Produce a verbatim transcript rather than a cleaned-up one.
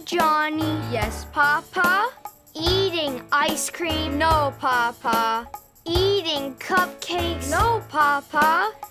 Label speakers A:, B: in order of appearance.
A: Johnny?
B: Yes, Papa.
A: Eating ice cream?
B: No, Papa.
A: Eating cupcakes?
B: No, Papa.